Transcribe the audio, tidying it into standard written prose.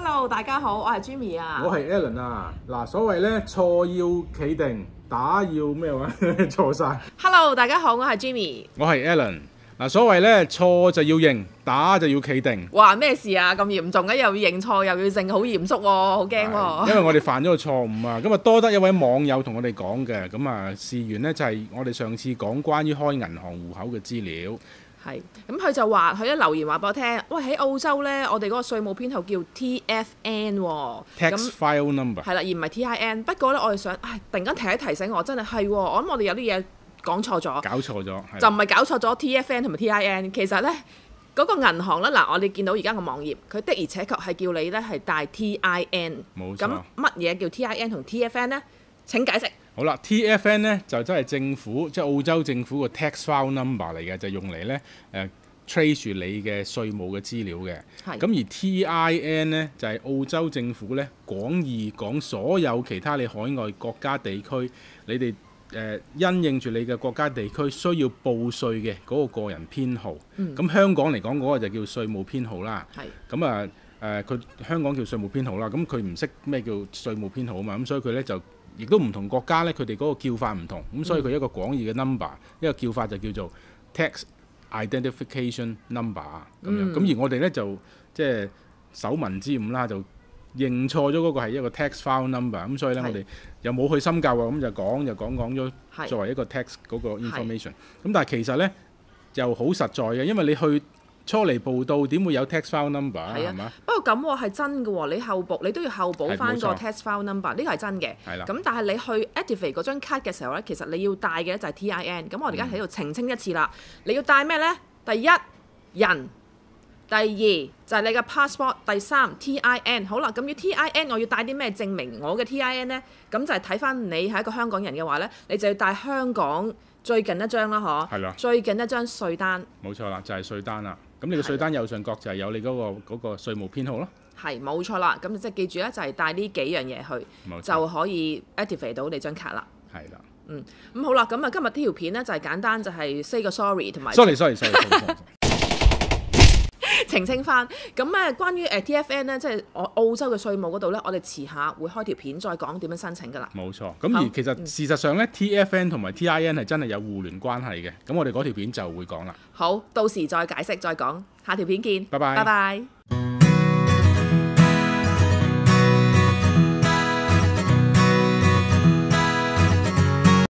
Hello， 大家好，我係 Jimmy 啊。 我係 Alan 啊。嗱，所謂咧錯要企定，打要咩話？錯晒。 Hello， 大家好，我係 Jimmy。 我係 Alan。嗱，所謂咧錯就要認，打就要企定。 哇，咩事啊？咁嚴重嘅，又要認錯，又要認，好嚴肅喎，好驚喎。 因為我哋犯咗個錯誤啊，咁啊多得一位網友同我哋講嘅，咁啊事緣呢，就係我哋上次講關於開銀行戶口嘅資料。 係，咁佢就話佢一留言話俾我聽，喂喺澳洲咧，我哋嗰個稅務編號叫 TFN 喎 ，Tax File Number 係啦，而唔係 TIN。不過咧，我哋想，突然間提醒我，真係我諗我哋有啲嘢講錯咗， 搞錯咗， 就唔係搞錯咗 TFN 同埋 TIN。其實咧，嗰個銀行咧，嗱，我哋見到而家個網頁，佢的而且確係叫你咧係帶 TIN。 冇錯。 咁乜嘢叫 TIN 同 TFN 咧？請解釋。 好啦 ，TFN 咧就真係政府即係澳洲政府個 tax file number 嚟嘅，就用嚟咧trace 住你嘅稅務嘅資料嘅。咁而 TIN 咧就係澳洲政府咧廣義講所有其他你海外國家地區，你哋因應住你嘅國家地區需要報稅嘅嗰個個人編號。咁香港嚟講嗰個就叫稅務編號啦。咁啊佢香港叫稅務編號啦。咁佢唔識咩叫稅務編號啊嘛。咁所以佢咧就亦都唔同國家咧，佢哋嗰個叫法唔同，咁所以佢一個廣義嘅 number，一個叫法就叫做 tax identification number 咁樣。咁而我哋咧就即係手民之誤啦，就認錯咗嗰個係一個 tax file number，咁所以咧我哋又冇去深究啊，咁就講咗作為一個 tax 嗰個 information。咁但係其實咧又好實在嘅，因為你去初嚟報到點會有 tax file number 啊？係嘛？ 不過咁喎係真嘅喎，你都要後補翻個 tax file number，呢個係真嘅。咁但係你去 activate 嗰張卡嘅時候咧，其實你要帶嘅就係 TIN。咁我哋而家喺度澄清一次啦。你要帶咩咧？第一人，第二就係你嘅 passport， 第三 TIN。好啦，咁要 TIN 我要帶啲咩證明我嘅 TIN 咧？咁就係睇翻你係一個香港人嘅話咧，你就要帶香港最近一張啦，嗬。係啦。最近一張稅單。冇錯啦，就係稅單啦。咁你個稅單右上角就係有你嗰個稅務編號咯。係冇錯啦，咁即係記住咧，就係帶呢幾樣嘢去，就可以 activate 到你張卡啦。係啦。咁好啦，咁啊今日呢條片咧就係簡單，就係 say 個 sorry 同埋。sorry 澄清翻。咁咧關於TFN 咧，即係澳洲嘅稅務嗰度咧，我哋遲下會開條片再講點樣申請噶啦。冇錯。咁而其實事實上咧，TFN 同埋 TIN 係真係有互聯關係嘅。咁我哋嗰條片就會講啦。好，到時再解釋再講，下條片見。拜拜。拜拜。